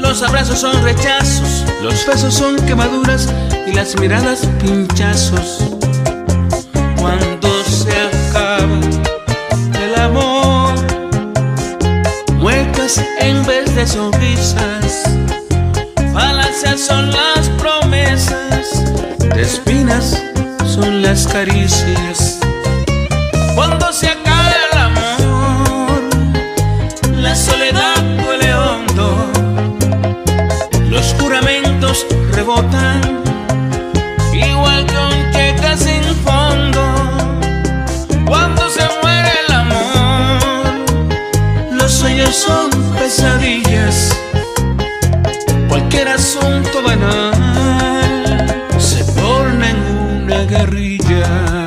los abrazos son rechazos, los besos son quemaduras y las miradas pinchazos. Cuando se acaba el amor, muecas en vez de sonrisas, falacias son las promesas, de espinas son las caricias. Cuando se acaba el amor, la soledad duele hondo, los juramentos rebotan igual que un cheque sin fondo. Cuando se muere el amor, los sueños son pesadillas, cualquier asunto banal se torna en una guerrilla.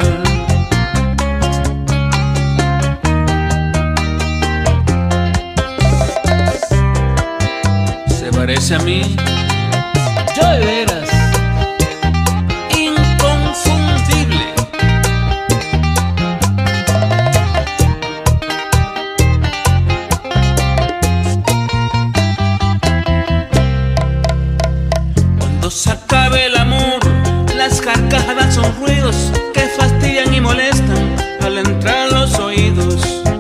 Se parece a mí, yo de veras, inconfundible. Cuando se acabe el amor, las carcajadas son ruidos que fastidian y molestan al entrar a los oídos.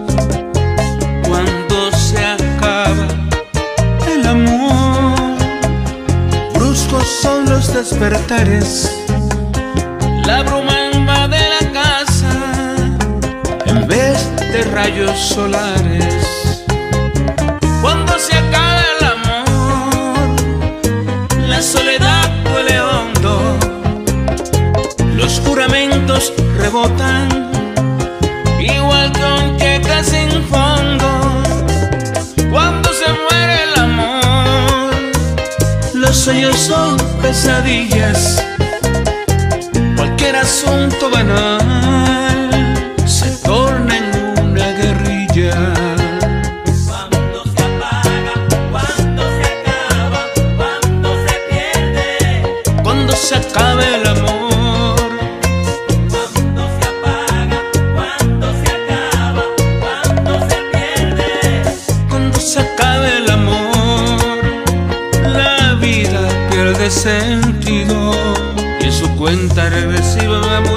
Cuando se acaba el amor, bruscos son los despertares, la bruma invade la casa en vez de rayos solares. Cuando se acaba el amor, la soledad duele hondo, los juramentos rebotan igual que un cheque sin fondo. Cuando se muere el amor, los sueños son pesadillas, cualquier asunto banal se torna en una guerrilla. Cuando se apaga, cuando se acaba, cuando se pierde. Cuando se acabe el amor, Cuando se apaga, cuando se acaba, cuando se pierde. cuando se acabe el amor, la vida pierde sentido y su cuenta regresiva va